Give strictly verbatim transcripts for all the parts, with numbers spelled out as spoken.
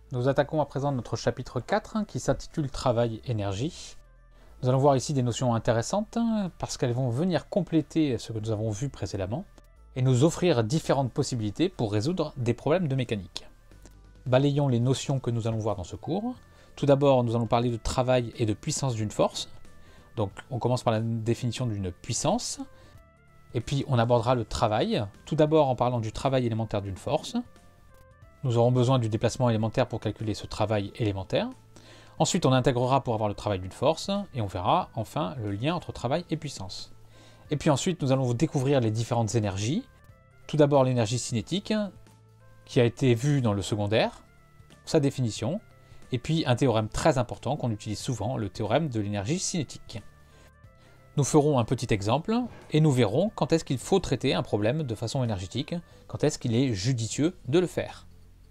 Nous attaquons à présent notre chapitre quatre qui s'intitule Travail énergie. Nous allons voir ici des notions intéressantes parce qu'elles vont venir compléter ce que nous avons vu précédemment et nous offrir différentes possibilités pour résoudre des problèmes de mécanique. Balayons les notions que nous allons voir dans ce cours. Tout d'abord, nous allons parler de travail et de puissance d'une force. Donc on commence par la définition d'une puissance. Et puis on abordera le travail, tout d'abord en parlant du travail élémentaire d'une force. Nous aurons besoin du déplacement élémentaire pour calculer ce travail élémentaire. Ensuite on intégrera pour avoir le travail d'une force, et on verra enfin le lien entre travail et puissance. Et puis ensuite nous allons découvrir les différentes énergies. Tout d'abord l'énergie cinétique, qui a été vue dans le secondaire, sa définition, et puis un théorème très important qu'on utilise souvent, le théorème de l'énergie cinétique. Nous ferons un petit exemple et nous verrons quand est-ce qu'il faut traiter un problème de façon énergétique, quand est-ce qu'il est judicieux de le faire.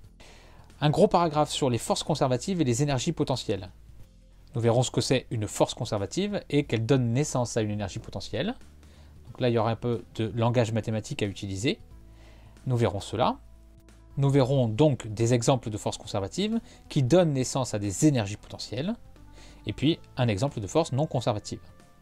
Un gros paragraphe sur les forces conservatives et les énergies potentielles. Nous verrons ce que c'est une force conservative et qu'elle donne naissance à une énergie potentielle. Donc là, il y aura un peu de langage mathématique à utiliser. Nous verrons cela. Nous verrons donc des exemples de forces conservatives qui donnent naissance à des énergies potentielles. Et puis, un exemple de force non conservative.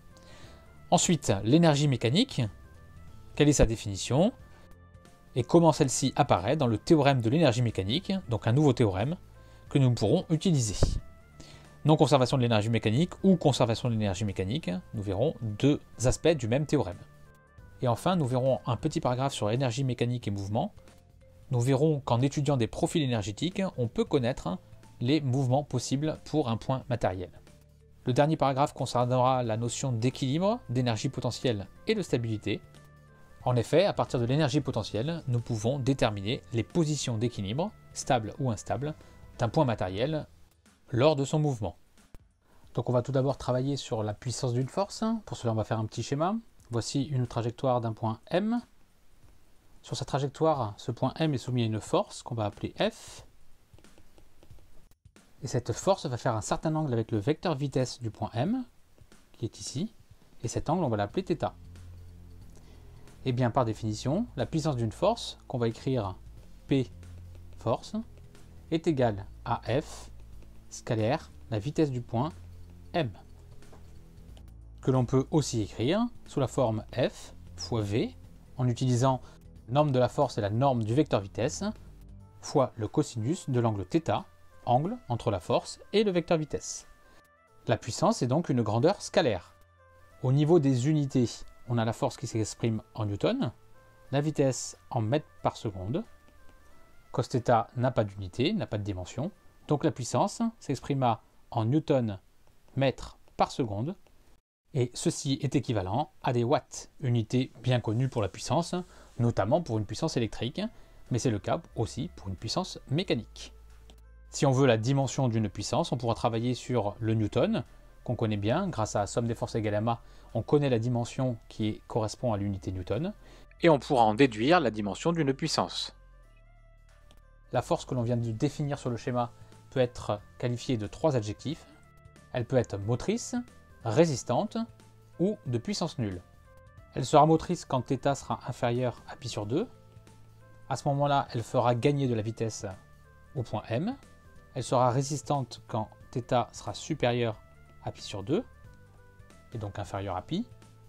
Ensuite, l'énergie mécanique, quelle est sa définition et comment celle-ci apparaît dans le théorème de l'énergie mécanique, donc un nouveau théorème que nous pourrons utiliser. Non-conservation de l'énergie mécanique ou conservation de l'énergie mécanique, nous verrons deux aspects du même théorème. Et enfin, nous verrons un petit paragraphe sur énergie mécanique et mouvement. Nous verrons qu'en étudiant des profils énergétiques, on peut connaître les mouvements possibles pour un point matériel. Le dernier paragraphe concernera la notion d'équilibre, d'énergie potentielle et de stabilité. En effet, à partir de l'énergie potentielle, nous pouvons déterminer les positions d'équilibre, stables ou instables, d'un point matériel lors de son mouvement. Donc on va tout d'abord travailler sur la puissance d'une force. Pour cela, on va faire un petit schéma. Voici une trajectoire d'un point M. Sur sa trajectoire, ce point M est soumis à une force qu'on va appeler F. Et cette force va faire un certain angle avec le vecteur vitesse du point M, qui est ici, et cet angle, on va l'appeler θ. Et bien par définition, la puissance d'une force, qu'on va écrire P force, est égale à F, scalaire, la vitesse du point M. Que l'on peut aussi écrire sous la forme F fois V, en utilisant la norme de la force et la norme du vecteur vitesse, fois le cosinus de l'angle θ, angle entre la force et le vecteur vitesse. La puissance est donc une grandeur scalaire. Au niveau des unités, on a la force qui s'exprime en newton, la vitesse en mètres par seconde. Cos θ n'a pas d'unité, n'a pas de dimension, donc la puissance s'exprima en newton mètres par seconde, et ceci est équivalent à des watts, unité bien connue pour la puissance, notamment pour une puissance électrique, mais c'est le cas aussi pour une puissance mécanique. Si on veut la dimension d'une puissance, on pourra travailler sur le newton, qu'on connaît bien, grâce à la somme des forces égale à ma, on connaît la dimension qui correspond à l'unité newton, et on pourra en déduire la dimension d'une puissance. La force que l'on vient de définir sur le schéma peut être qualifiée de trois adjectifs. Elle peut être motrice, résistante ou de puissance nulle. Elle sera motrice quand θ sera inférieur à pi sur deux. À ce moment-là, elle fera gagner de la vitesse au point M. Elle sera résistante quand θ sera supérieur à pi sur deux, et donc inférieur à pi.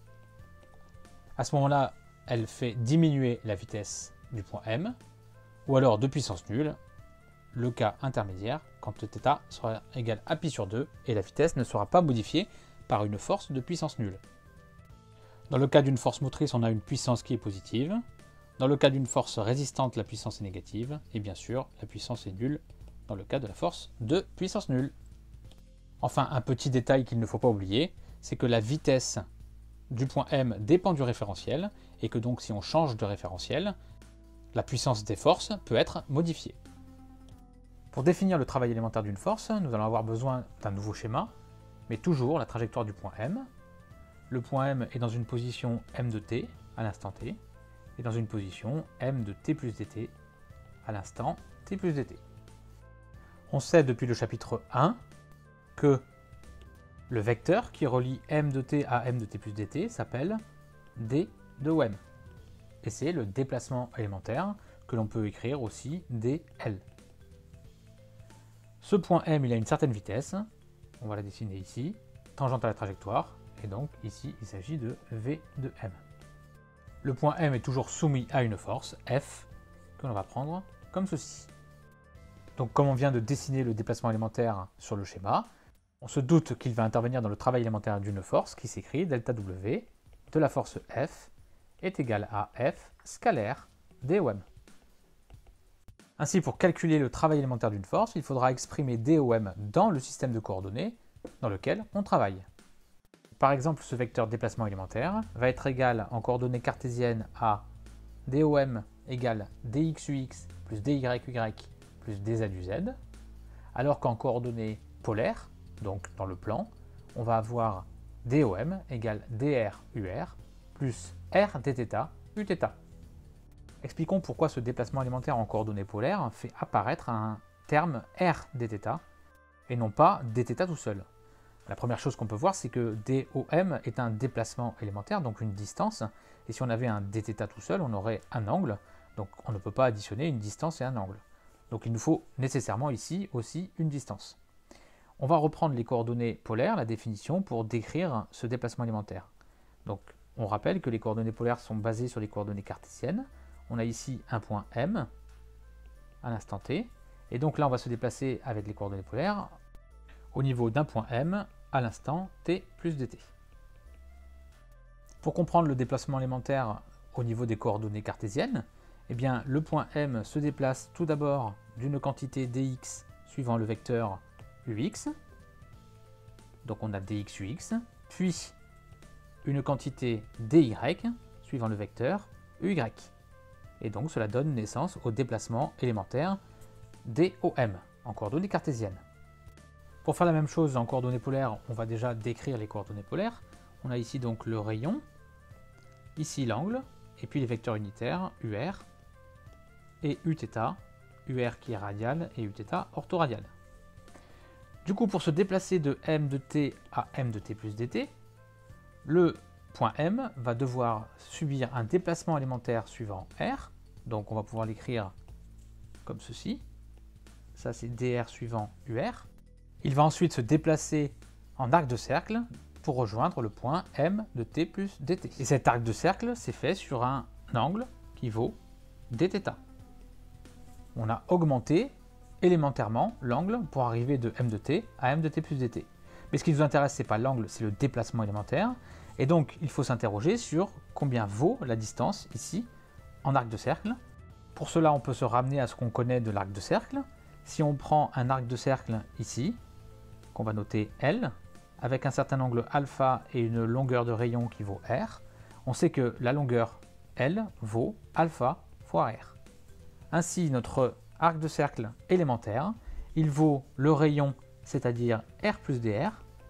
À ce moment-là, elle fait diminuer la vitesse du point M, ou alors de puissance nulle, le cas intermédiaire, quand θ sera égal à pi sur deux, et la vitesse ne sera pas modifiée par une force de puissance nulle. Dans le cas d'une force motrice, on a une puissance qui est positive. Dans le cas d'une force résistante, la puissance est négative, et bien sûr, la puissance est nulle dans le cas de la force de puissance nulle. Enfin, un petit détail qu'il ne faut pas oublier, c'est que la vitesse du point M dépend du référentiel, et que donc si on change de référentiel, la puissance des forces peut être modifiée. Pour définir le travail élémentaire d'une force, nous allons avoir besoin d'un nouveau schéma, mais toujours la trajectoire du point M. Le point M est dans une position M de t à l'instant t, et dans une position M de t plus dt à l'instant t plus dt. On sait depuis le chapitre un que le vecteur qui relie m de t à m de t plus dt s'appelle d de M. Et c'est le déplacement élémentaire que l'on peut écrire aussi dl. Ce point M, il a une certaine vitesse, on va la dessiner ici, tangente à la trajectoire, et donc ici, il s'agit de V de M. Le point M est toujours soumis à une force, F, que l'on va prendre comme ceci. Donc comme on vient de dessiner le déplacement élémentaire sur le schéma, on se doute qu'il va intervenir dans le travail élémentaire d'une force qui s'écrit delta W de la force F est égal à F scalaire d O M. Ainsi, pour calculer le travail élémentaire d'une force, il faudra exprimer d O M dans le système de coordonnées dans lequel on travaille. Par exemple, ce vecteur déplacement élémentaire va être égal en coordonnées cartésiennes à d O M égale dxux plus dyy plus dz du z, alors qu'en coordonnées polaires, donc dans le plan, on va avoir d O M égale dr ur plus r dθ uθ. Expliquons pourquoi ce déplacement élémentaire en coordonnées polaires fait apparaître un terme r dθ et non pas dθ tout seul. La première chose qu'on peut voir, c'est que d O M est un déplacement élémentaire, donc une distance, et si on avait un dθ tout seul, on aurait un angle, donc on ne peut pas additionner une distance et un angle. Donc il nous faut nécessairement ici aussi une distance. On va reprendre les coordonnées polaires, la définition, pour décrire ce déplacement élémentaire. Donc on rappelle que les coordonnées polaires sont basées sur les coordonnées cartésiennes. On a ici un point M à l'instant t, et donc là on va se déplacer avec les coordonnées polaires au niveau d'un point M à l'instant t plus dt. Pour comprendre le déplacement élémentaire au niveau des coordonnées cartésiennes, eh bien, le point M se déplace tout d'abord d'une quantité dx suivant le vecteur ux, donc on a dxux, puis une quantité dy suivant le vecteur uy. Et donc cela donne naissance au déplacement élémentaire d O M en coordonnées cartésiennes. Pour faire la même chose en coordonnées polaires, on va déjà décrire les coordonnées polaires. On a ici donc le rayon, ici l'angle, et puis les vecteurs unitaires ur et uθ, ur qui est radial et uθ orthoradial. Du coup, pour se déplacer de m de t à m de t plus dt, le point M va devoir subir un déplacement élémentaire suivant r, donc on va pouvoir l'écrire comme ceci. Ça c'est dr suivant ur. Il va ensuite se déplacer en arc de cercle pour rejoindre le point m de t plus dt. Et cet arc de cercle s'est fait sur un angle qui vaut dθ. On a augmenté élémentairement l'angle pour arriver de m de t à m de t plus dt. Mais ce qui nous intéresse, ce n'est pas l'angle, c'est le déplacement élémentaire. Et donc, il faut s'interroger sur combien vaut la distance ici en arc de cercle. Pour cela, on peut se ramener à ce qu'on connaît de l'arc de cercle. Si on prend un arc de cercle ici, qu'on va noter L, avec un certain angle alpha et une longueur de rayon qui vaut R, on sait que la longueur L vaut alpha fois R. Ainsi, notre arc de cercle élémentaire, il vaut le rayon, c'est-à-dire R plus dr,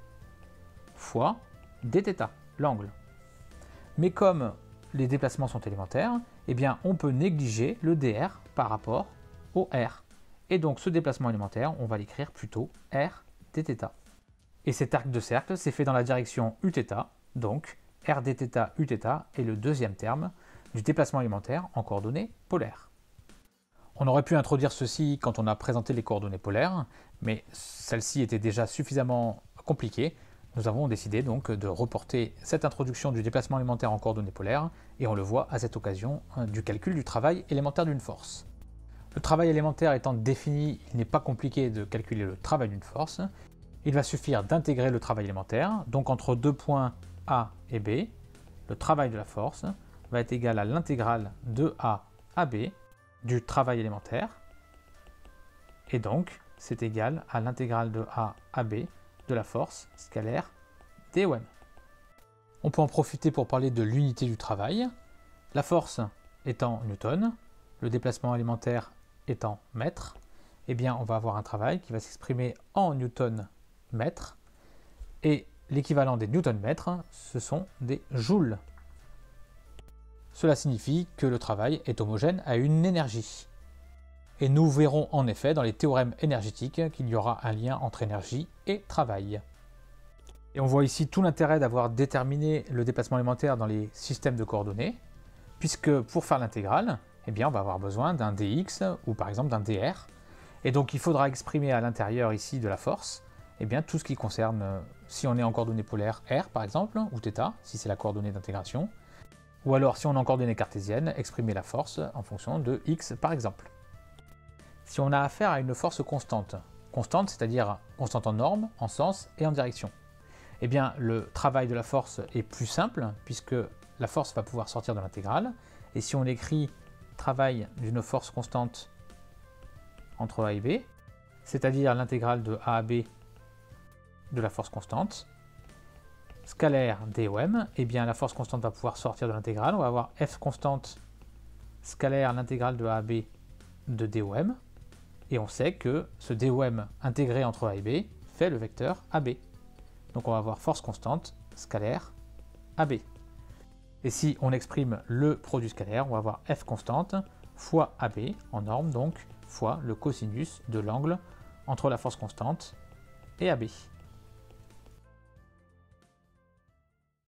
fois dθ, l'angle. Mais comme les déplacements sont élémentaires, eh bien on peut négliger le dr par rapport au r. Et donc ce déplacement élémentaire, on va l'écrire plutôt R dθ. Et cet arc de cercle s'est fait dans la direction uθ, donc R dθ uθ est le deuxième terme du déplacement élémentaire en coordonnées polaires. On aurait pu introduire ceci quand on a présenté les coordonnées polaires, mais celle-ci était déjà suffisamment compliquée. Nous avons décidé donc de reporter cette introduction du déplacement élémentaire en coordonnées polaires, et on le voit à cette occasion du calcul du travail élémentaire d'une force. Le travail élémentaire étant défini, il n'est pas compliqué de calculer le travail d'une force. Il va suffire d'intégrer le travail élémentaire, donc entre deux points A et B, le travail de la force va être égal à l'intégrale de A à B du travail élémentaire, et donc c'est égal à l'intégrale de A à B de la force scalaire d O M. On peut en profiter pour parler de l'unité du travail, la force étant newton, le déplacement élémentaire étant mètre, eh bien on va avoir un travail qui va s'exprimer en newton mètre, et l'équivalent des newton mètres, ce sont des joules. Cela signifie que le travail est homogène à une énergie. Et nous verrons en effet dans les théorèmes énergétiques qu'il y aura un lien entre énergie et travail. Et on voit ici tout l'intérêt d'avoir déterminé le déplacement élémentaire dans les systèmes de coordonnées, puisque pour faire l'intégrale, eh bien on va avoir besoin d'un dx ou par exemple d'un dr. Et donc il faudra exprimer à l'intérieur ici de la force, eh bien, tout ce qui concerne, euh, si on est en coordonnées polaires, R par exemple, ou θ, si c'est la coordonnée d'intégration, ou alors si on est en coordonnées cartésiennes, exprimer la force en fonction de x par exemple. Si on a affaire à une force constante, constante c'est-à-dire constante en norme, en sens et en direction, eh bien le travail de la force est plus simple puisque la force va pouvoir sortir de l'intégrale, et si on écrit travail d'une force constante entre A et B, c'est-à-dire l'intégrale de A à B de la force constante, scalaire dOm, eh bien la force constante va pouvoir sortir de l'intégrale, on va avoir F constante scalaire l'intégrale de A à B de dOm, et on sait que ce dOm intégré entre A et B fait le vecteur A B. Donc on va avoir force constante scalaire A B. Et si on exprime le produit scalaire, on va avoir F constante fois A B en norme, donc fois le cosinus de l'angle entre la force constante et A B.